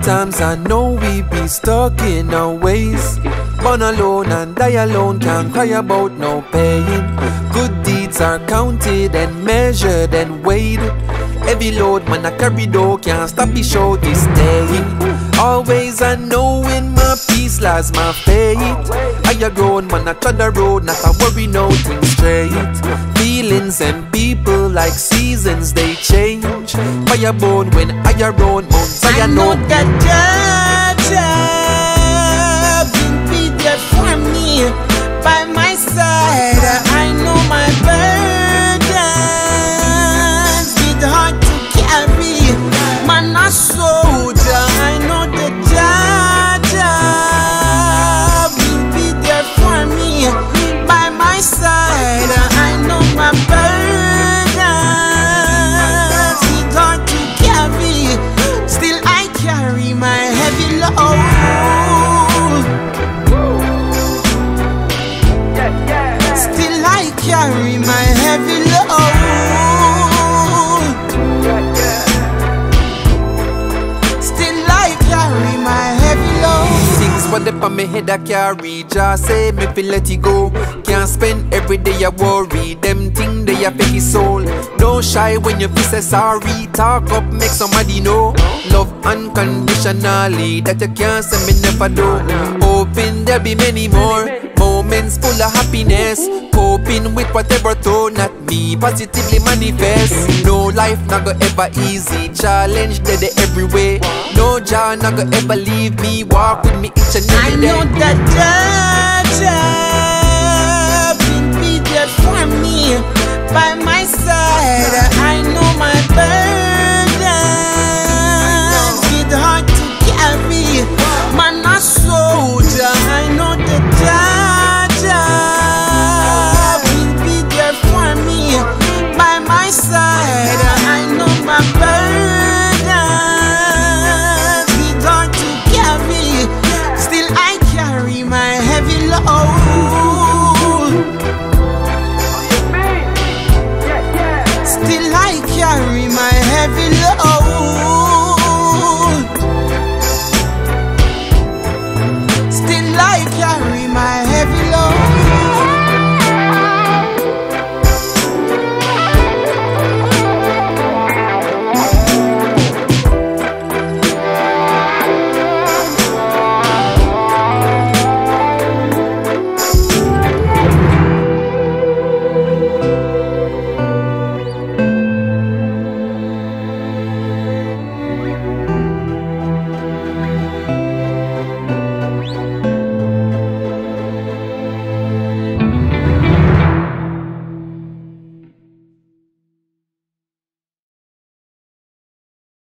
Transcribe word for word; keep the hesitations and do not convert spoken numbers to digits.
Sometimes I know we be stuck in our ways. Born alone and die alone, can't cry about no pain. Good deeds are counted and measured and weighed. Heavy load man I carry though, can't stop the show this day. Always I know in my peace lies my faith. I a grown man I tread the road, not a worry no things straight. Feelings and people like seasons they change. Firebone when I around Mount Zion. I know that Jah will be there for me by my side. I know my burdens get hard to carry. Man a soldier, I know that Jah will be there for me by my side. I know my burdens get hard to carry. Still I carry my heavy load. Still I carry my heavy load. Still I carry my heavy load. Things what up on me head I carry, just say me feel let it go. Can't spend every day I worry, them thing they a fake his soul. Don't shy when you feel say sorry, talk up make somebody know. Love unconditionally, that you can't say me never do. Hoping there'll be many more moments full of happiness. Coping with whatever thrown at me, positively manifest. No life not go ever easy, challenge dead every way. No Jah not go ever leave me, walk with me each and every day. I know that Jah will be there for me by my